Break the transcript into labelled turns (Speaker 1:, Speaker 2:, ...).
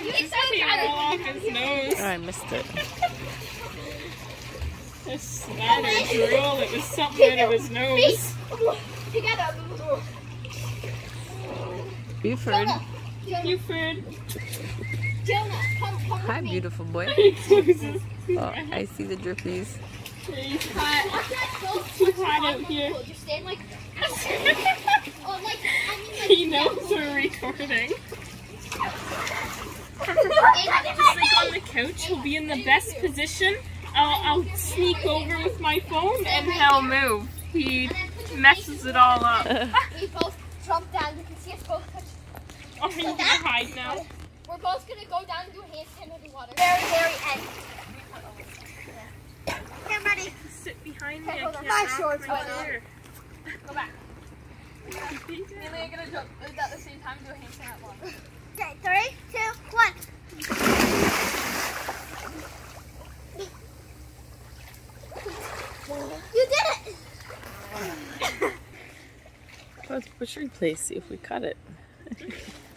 Speaker 1: Just came all off his nose.
Speaker 2: Oh, I missed it.
Speaker 1: A slather drool. It was something out of his nose.
Speaker 3: Together.
Speaker 2: Buford.
Speaker 1: Buford.
Speaker 3: Jonah, come
Speaker 2: Hi,
Speaker 3: with me.
Speaker 2: beautiful boy.
Speaker 1: He closes his
Speaker 2: Oh,
Speaker 1: eyes.
Speaker 2: I see the drippies.
Speaker 1: He's hot.
Speaker 3: It's
Speaker 1: too hot out here.
Speaker 3: Just stand like that. Oh, like,
Speaker 1: He knows we're recording. Just like on the couch, he'll be in the best position. I'll sneak over with my phone and he'll move. He messes it all up.
Speaker 3: we both jump down. You can see us both touch.
Speaker 1: Oh, are you gonna hide now?
Speaker 3: We're both gonna go down and do a handstand in the water. Very end. Okay, I'm ready.
Speaker 1: Sit behind me. I
Speaker 3: hold on.
Speaker 1: can't
Speaker 3: My
Speaker 1: back
Speaker 3: shorts
Speaker 1: my
Speaker 3: went up.
Speaker 1: chair.
Speaker 3: Go back.
Speaker 1: Me and Leah are gonna jump at the same time and do a handstand at once.
Speaker 3: Okay, 3, 2, 1. You did it!
Speaker 2: Let's push replay, see if we cut it.